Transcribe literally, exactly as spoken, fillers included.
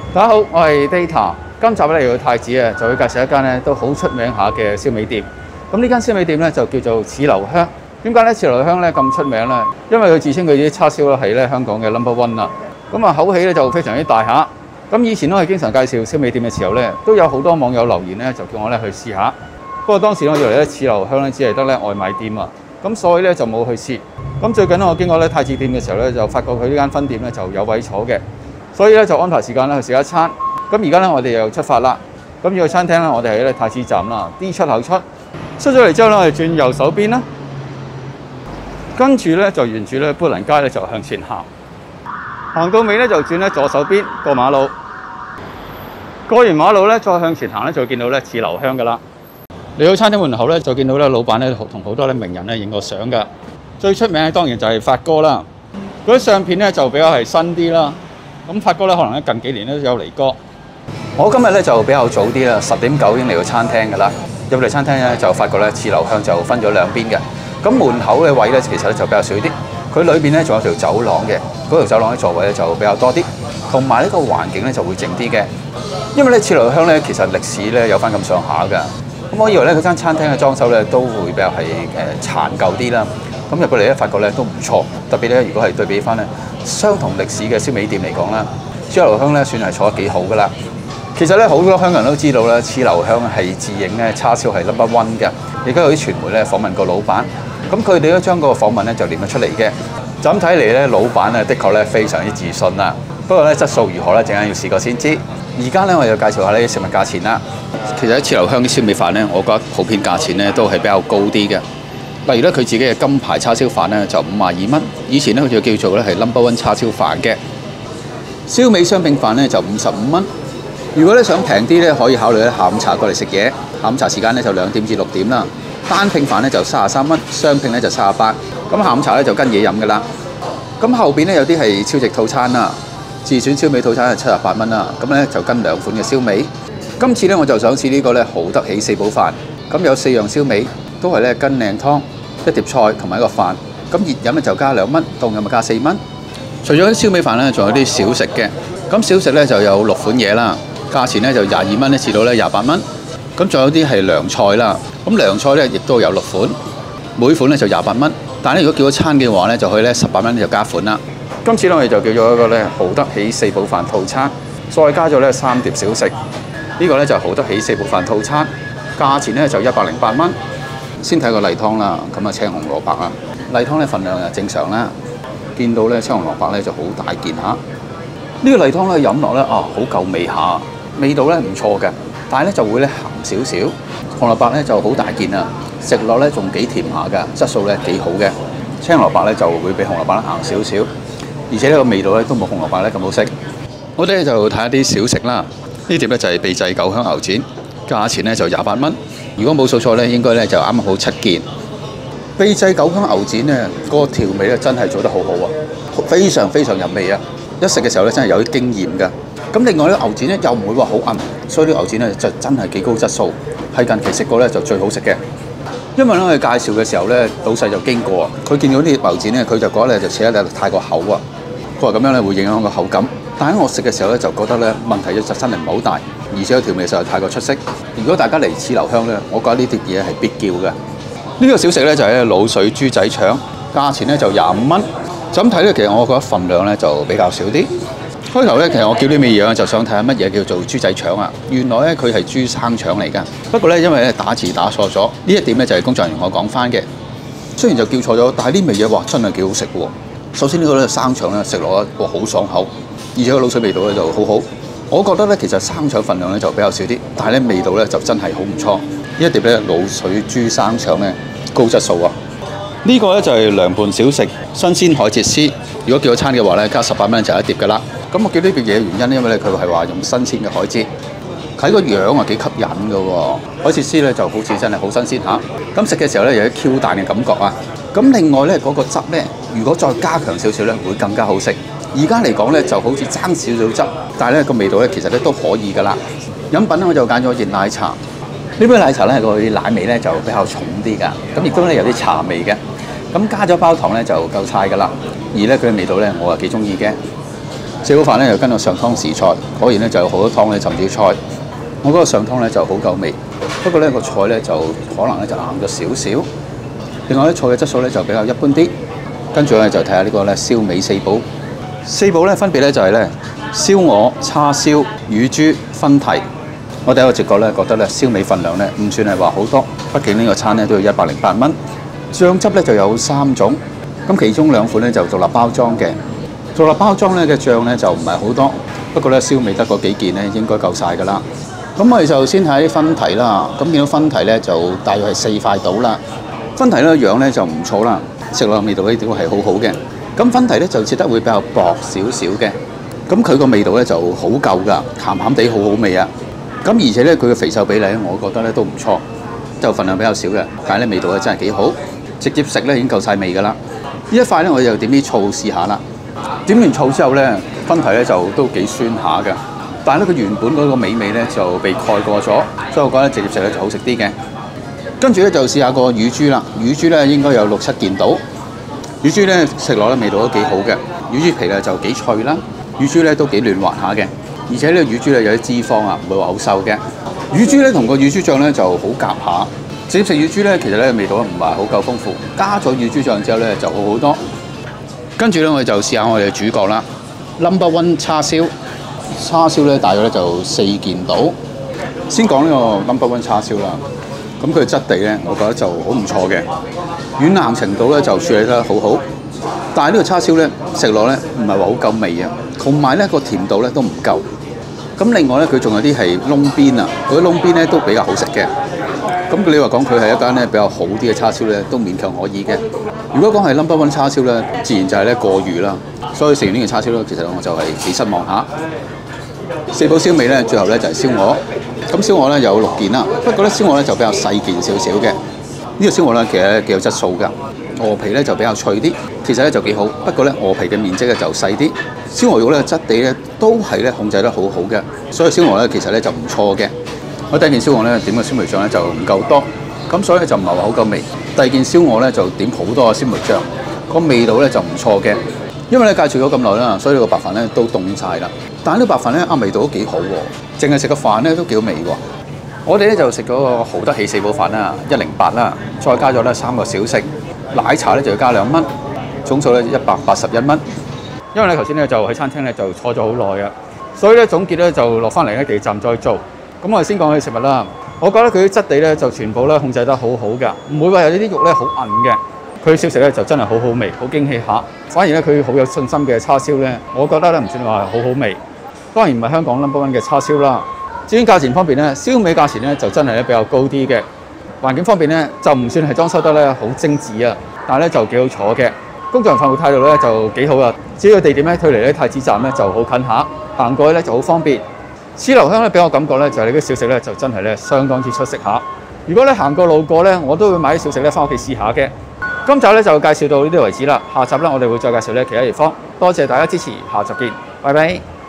大家好，我係 Data。今集咧嚟到太子啊，就會介紹一間咧都好出名下嘅燒味店。咁呢間燒味店咧就叫做似留香。點解咧似留香咧咁出名咧？因為佢自稱佢啲叉燒咧係咧香港嘅 number one 啦。咁啊口氣咧就非常之大下。咁以前都係經常介紹燒味店嘅時候咧，都有好多網友留言咧就叫我咧去試下。不過當時我以為咧似留香咧只係得咧外賣店啊，咁所以咧就冇去試。咁最近咧我經過咧太子店嘅時候咧，就發覺佢呢間分店咧就有位坐嘅。所以咧就安排時間咧去食一餐。咁而家咧我哋又出發啦。咁呢個餐廳咧我哋喺咧太子站啦 D 出口出。出咗嚟之後咧我哋轉右手邊啦。跟住咧就沿住咧砵蘭街咧就向前行。行到尾咧就轉咧左手邊過馬路。過完馬路咧再向前行咧就會見到咧似留香㗎啦。嚟到餐廳門口咧就見到咧老闆咧同好多咧名人咧影過相㗎。最出名嘅當然就係發哥啦。嗰啲相片咧就比較係新啲啦。咁發哥咧，可能咧近幾年咧都有嚟過。我今日咧就比較早啲啦，十點九已經嚟到餐廳㗎啦。入嚟餐廳咧就發覺咧似留香就分咗兩邊嘅。咁門口嘅位咧其實咧就比較少啲。佢裏邊咧仲有條走廊嘅，嗰條走廊嘅座位咧就比較多啲，同埋呢個環境咧就會靜啲嘅。因為咧似留香咧其實歷史咧有翻咁上下㗎。咁我以為咧佢間餐廳嘅裝修咧都會比較係誒殘舊啲啦。咁入過嚟咧，發覺咧都唔錯，特別咧，如果係對比翻咧相同歷史嘅燒味店嚟講啦，似留香咧算係做得幾好噶啦。其實咧好多香港人都知道咧，似留香係自認咧叉燒係 number one 嘅，亦都有啲傳媒咧訪問過老闆，咁佢哋都將個訪問咧就念咗出嚟嘅。就咁睇嚟咧，老闆咧的確咧非常之自信啦。不過咧質素如何咧，陣間要試過先知。而家咧我就介紹下呢啲食物價錢啦。其實喺似留香啲燒味飯咧，我覺得普遍價錢咧都係比較高啲嘅。例如咧，佢自己嘅金牌叉燒飯咧就五十二蚊，以前咧佢就叫做咧係 number one 叉燒飯嘅。燒味雙拼飯咧就五十五蚊。如果咧想平啲咧，可以考慮咧下午茶過嚟食嘢。下午茶時間咧就兩點至六點啦。單拼飯咧就三十三蚊，雙拼咧就三十八。咁下午茶咧就跟嘢飲㗎啦。咁後邊咧有啲係超值套餐啦，自選燒味套餐係七十八蚊啦。咁咧就跟兩款嘅燒味。今次咧我就想試呢個咧好得起四寶飯。咁有四樣燒味。都係咧羹靚湯、一碟菜同埋一個飯。咁熱飲咧就加兩蚊，凍飲咪加四蚊。除咗啲燒味飯咧，仲有啲小食嘅。咁小食咧就有六款嘢啦，價錢咧就廿二蚊咧至到咧廿八蚊。咁仲有啲係涼菜啦。咁涼菜咧亦都有六款，每款咧就廿八蚊。但係咧如果叫咗餐嘅話咧，就可以咧十八蚊就加款啦。今次咧我哋就叫咗一個咧好得起四寶飯套餐，再加咗咧三碟小食。呢個咧就好得起四寶飯套餐，價錢咧就一百零八蚊。先睇個例湯啦，咁啊青紅蘿蔔啊，例湯咧份量就正常啦。見到咧青紅蘿蔔咧就好大件嚇。呢個例湯咧飲落咧啊好夠味下，味道咧唔錯嘅，但係咧就會咧鹹少少。紅蘿蔔咧就好大件啊，食落咧仲幾甜下㗎，質素咧幾好嘅。青蘿蔔咧就會比紅蘿蔔咧硬少少，而且呢個味道咧都冇紅蘿蔔咧咁好食。我哋就睇下啲小食啦。呢碟咧就係秘製九香牛展，價錢咧就廿八蚊。如果冇數錯咧，應該咧就啱好七件。秘製九香牛展咧，嗰個調味咧真係做得好好啊，非常非常入味啊！一食嘅時候咧，真係有啲驚豔㗎。咁另外咧，牛展咧又唔會話好韌，所以呢個牛展咧就真係幾高質素，係近期食過咧就最好食嘅。因為咧我哋介紹嘅時候咧，老細就經過啊，佢見到啲牛展咧，佢就覺得咧就切得太過厚啊，佢話咁樣咧會影響個口感。但喺我食嘅時候咧，就覺得咧問題就真係唔係好大，而且個調味實在太過出色。如果大家嚟似留香咧，我覺得呢碟嘢係必叫嘅。呢個小食咧就係滷水豬仔腸，價錢咧就廿五蚊。就咁睇咧，其實我覺得份量咧就比較少啲。開頭咧，其實我叫呢味嘢就想睇下乜嘢叫做豬仔腸啊。原來咧佢係豬生腸嚟㗎。不過咧，因為咧打字打錯咗，呢一點咧就係工作人員我講翻嘅。雖然就叫錯咗，但係呢味嘢哇真係幾好食喎。首先呢個咧生腸咧食落哇好爽口。而且個滷水味道咧就好好，我覺得咧其實生腸份量咧就比較少啲，但係咧味道咧就真係好唔錯。呢一碟咧滷水豬生腸咧高質素啊！呢個咧就係涼拌小食，新鮮海蜇絲。如果叫咗餐嘅話咧，加十八蚊就一碟㗎啦。咁我叫呢碟嘢嘅原因，因為咧佢係話用新鮮嘅海蜇，睇個樣啊幾吸引㗎喎。海蜇絲咧就好似真係好新鮮嚇。咁食嘅時候咧有啲 Q 彈嘅感覺啊。咁另外咧嗰個汁咧，如果再加強少少咧，會更加好食。而家嚟講咧，就好似爭少少汁，但係咧個味道咧其實咧都可以㗎啦。飲品咧我就揀咗熱奶茶，呢杯奶茶咧個奶味咧就比較重啲㗎，咁亦都咧有啲茶味嘅。咁加咗包糖咧就夠晒㗎啦。而咧佢嘅味道咧我係幾中意嘅。 四寶飯咧又跟個上湯時菜，果然咧就有好多湯咧浸住菜。我嗰個上湯咧就好夠味，不過咧個菜咧就可能咧就硬咗少少。另外咧菜嘅質素咧就比較一般啲。跟住咧就睇下呢個咧燒味四寶。四寶咧分別咧就係咧燒鵝、叉燒、乳豬、分蹄。我第一個直覺咧覺得咧燒味份量咧唔算係話好多，畢竟呢個餐咧都要一百零八蚊。醬汁咧就有三種，咁其中兩款咧就獨立包裝嘅。獨立包裝咧嘅醬咧就唔係好多，不過咧燒味得嗰幾件咧應該夠晒㗎啦。咁我哋就先睇啲分蹄啦。咁見到分蹄咧就大約係四塊到啦。分蹄咧樣咧就唔錯啦，食落味道咧都係好好嘅。咁分蹄咧就切得會比較薄少少嘅，咁佢個味道咧就好夠㗎，鹹鹹地好好味啊！咁而且咧佢嘅肥瘦比例咧，我覺得咧都唔錯，就份量比較少嘅，但係咧味道咧真係幾好，直接食咧已經夠晒味㗎啦。呢一塊咧我就點啲醋試下啦。點完醋之後咧，分蹄咧就都幾酸下㗎，但係咧佢原本嗰個美味咧就被蓋過咗，所以我覺得直接食咧就好食啲嘅。跟住咧就試下個乳豬啦，乳豬咧應該有六七件到。乳豬咧食落咧味道都幾好嘅，乳豬皮咧就幾脆啦，乳豬咧都幾嫩滑下嘅，而且呢個乳豬咧有啲脂肪啊，唔會話好瘦嘅。乳豬咧同個乳豬醬咧就好夾下，直接食乳豬咧其實咧味道唔係好夠豐富，加咗乳豬醬之後咧就好好多。跟住咧我哋就試下我哋嘅主角啦 ，Number One 叉燒，叉燒咧大約咧就四件到。先講呢個 Number One 叉燒啦。咁佢嘅質地咧，我覺得就好唔錯嘅，軟硬程度咧就處理得好好。但係呢個叉燒咧食落咧唔係話好夠味啊，同埋咧個甜度咧都唔夠。咁另外咧佢仲有啲係窿邊啊，嗰啲窿邊咧都比較好食嘅。咁你話講佢係一間咧比較好啲嘅叉燒咧，都勉強可以嘅。如果講係 Number One 叉燒咧，自然就係咧過譽啦。所以食完呢個叉燒咧，其實我就係幾失望下。四寶燒味咧，最後咧就係燒鵝。咁燒鵝咧有六件啦，不過咧燒鵝咧就比較細件少少嘅。呢個燒鵝咧其實咧幾有質素㗎，鵝皮咧就比較脆啲，其實咧就幾好。不過咧鵝皮嘅面積咧就細啲，燒鵝肉咧質地咧都係咧控制得好好嘅，所以燒鵝咧其實咧就唔錯嘅。我第一件燒鵝咧點嘅燒梅醬咧就唔夠多，咁所以咧就唔係話好夠味。第二件燒鵝咧就點好多嘅燒梅醬，個味道咧就唔錯嘅。因為咧介紹咗咁耐啦，所以呢個白飯咧都凍晒啦。但係呢個白飯咧啊味道都幾好喎，淨係食個飯咧都幾好味喎。我哋咧就食咗個豪得喜四寶飯啦，一零八啦，再加咗咧三個小食，奶茶咧就要加兩蚊，總數咧一百八十一蚊。因為咧頭先咧就喺餐廳咧就坐咗好耐啊，所以咧總結咧就落翻嚟咧地鐵站再做。咁我哋先講起食物啦，我覺得佢啲質地咧就全部咧控制得好好㗎，唔會話有呢啲肉咧好韌嘅。佢小食咧就真係好好味，好驚喜下。反而咧佢好有信心嘅叉燒咧，我覺得咧唔算話好好味。當然唔係香港 number one 嘅叉燒啦。至於價錢方面咧，燒味價錢咧就真係咧比較高啲嘅。環境方面咧就唔算係裝修得咧好精緻啊，但係咧就幾好坐嘅。工作人員服務態度咧就幾好啊。至於個地點咧，推離咧太子站咧就好近下，行過去咧就好方便。豉留香咧俾我感覺咧就係你啲小食咧就真係咧相當之出色下。如果你行過路過咧，我都會買啲小食咧翻屋企試下嘅。今集咧就介紹到呢度為止啦，下集咧我哋會再介紹咧其他地方。多謝大家支持，下集見，拜拜。